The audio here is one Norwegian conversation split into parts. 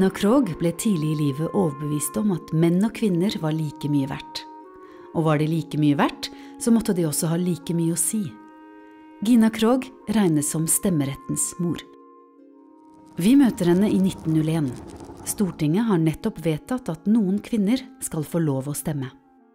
Gina Krog ble tidlig i livet overbevist om at menn og kvinner var like mye verdt. Og var de like mye verdt, så måtte de også ha like mye å si. Gina Krog regnes som stemmerettens mor. Vi møter henne i 1901. Stortinget har nettopp vedtatt at noen kvinner skal få lov å stemme.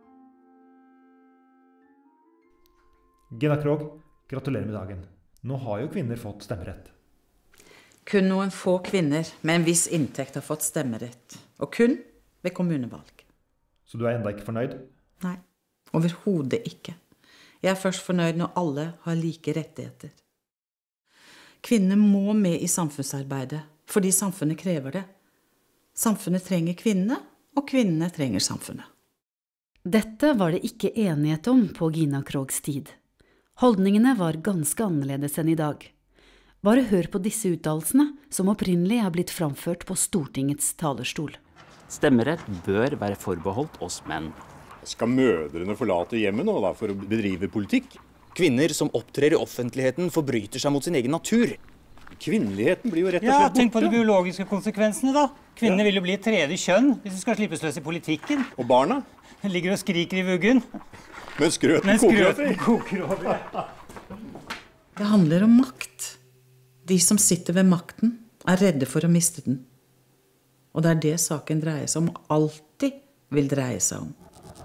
Gina Krog, gratulerer med dagen. Nå har jo kvinner fått stemmerett. Kun noen få kvinner med en viss inntekt har fått stemmerett, og kun ved kommunevalg. Så du er enda ikke fornøyd? Nei, overhodet ikke. Jeg er først fornøyd når alle har like rettigheter. Kvinner må med i samfunnsarbeidet, fordi samfunnet krever det. Samfunnet trenger kvinnene, og kvinnene trenger samfunnet. Dette var det ikke enighet om på Gina Krogs tid. Holdningene var ganske annerledes enn i dag. Bare hør på disse uttalelsene som opprinnelig er blitt framført på Stortingets talerstol. Stemmerett bør være forbeholdt oss menn. Skal mødrene forlate hjemmet nå da, for å bedrive politikk? Kvinner som opptrer i offentligheten forbryter seg mot sin egen natur. Kvinneligheten blir jo rett og slett borte. Ja, tenk på de biologiske konsekvensene da. Kvinner vil jo bli et tredje kjønn hvis de skal slippes løs i politikken. Og barna? De ligger og skriker i vuggen. Men skrøten koker over. Det handler om makt. De som sitter ved makten er redde for å miste den. Og det er det saken dreier seg om, og alltid vil dreie seg om.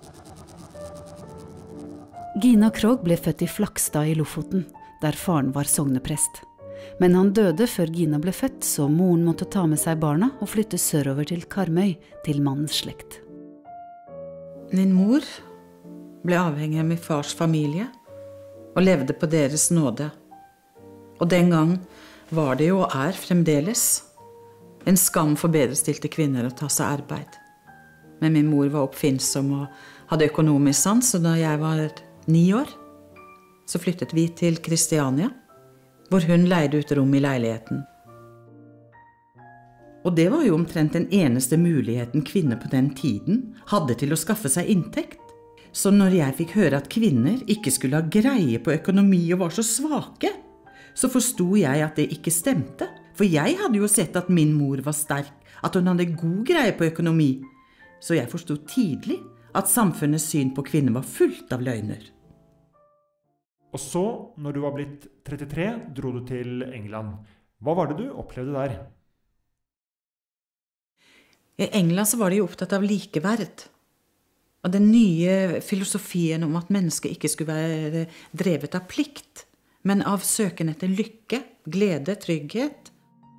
Gina Krog ble født i Flakstad i Lofoten, der faren var sogneprest. Men han døde før Gina ble født, så moren måtte ta med seg barna og flytte sørover til Karmøy, til mannens slekt. Min mor ble avhengig av min fars familie og levde på deres nåde. Og den gang var det jo og er fremdeles en skam for bedrestilte kvinner å ta seg arbeid. Men min mor var oppfinnsom og hadde økonomisk sans, og da jeg var 9 år, så flyttet vi til Kristiania, hvor hun leide ut rom i leiligheten. Og det var jo omtrent den eneste muligheten kvinner på den tiden hadde til å skaffe seg inntekt. Så når jeg fikk høre at kvinner ikke skulle ha greie på økonomi og var så svake, så forstod jeg at det ikke stemte. For jeg hadde jo sett at min mor var sterk, at hun hadde god greie på økonomi. Så jeg forstod tidlig at samfunnets syn på kvinner var fullt av løgner. Og så, når du var blitt 33, dro du til England. Hva var det du opplevde der? I England så var de opptatt av likeverd. Og den nye filosofien om at mennesket ikke skulle være drevet av plikt, men av søken etter lykke, glede, trygghet.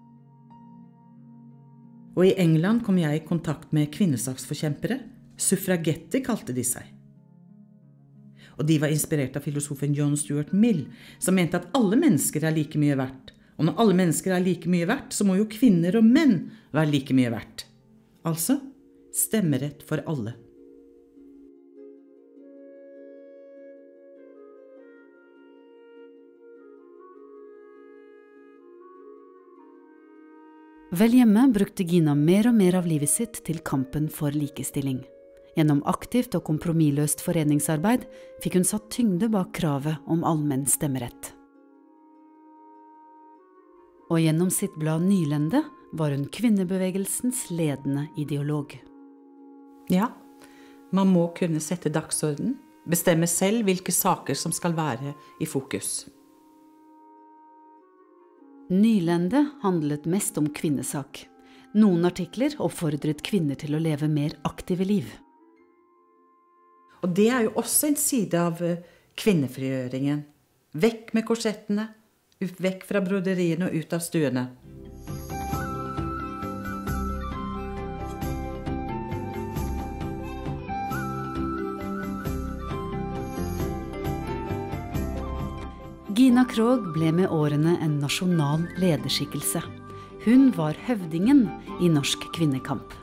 Og i England kom jeg i kontakt med kvinnesaksforkjempere. Suffragetter kalte de seg. Og de var inspirert av filosofen John Stuart Mill, som mente at alle mennesker er like mye verdt. Og når alle mennesker er like mye verdt, så må jo kvinner og menn være like mye verdt. Altså, stemmerett for alle. Vel hjemme brukte Gina mer og mer av livet sitt til kampen for likestilling. Gjennom aktivt og kompromissløst foreningsarbeid fikk hun satt tyngde bak kravet om allmenn stemmerett. Og gjennom sitt blad Nylende var hun kvinnebevegelsens ledende ideolog. Ja, man må kunne sette dagsorden, bestemme selv hvilke saker som skal være i fokus. Nylende handlet mest om kvinnesak. Noen artikler oppfordret kvinner til å leve mer aktive liv. Og det er jo også en side av kvinnefrigjøringen. Vekk med korsettene, vekk fra broderiene og ut av stuene. Gina Krog ble med årene en nasjonal lederskikkelse. Hun var høvdingen i norsk kvinnekamp.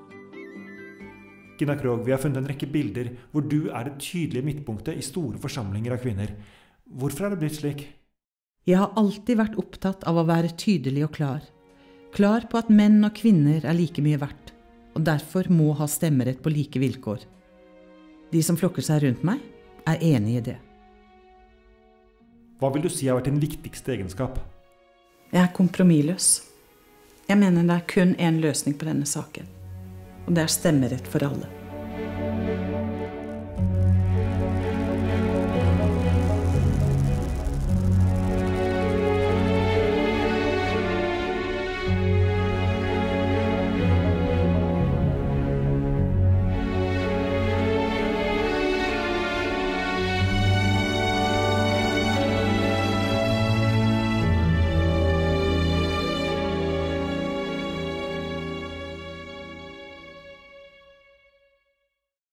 Gina Krog, vi har funnet en rekke bilder hvor du er det tydelige midtpunktet i store forsamlinger av kvinner. Hvorfor er det blitt slik? Jeg har alltid vært opptatt av å være tydelig og klar. Klar på at menn og kvinner er like mye verdt, og derfor må ha stemmerett på like vilkår. De som flokker seg rundt meg, er enige i det. Hva vil du si har vært din viktigste egenskap? Jeg er kompromissløs. Jeg mener det er kun en løsning på denne saken. Og det er stemmerett for alle.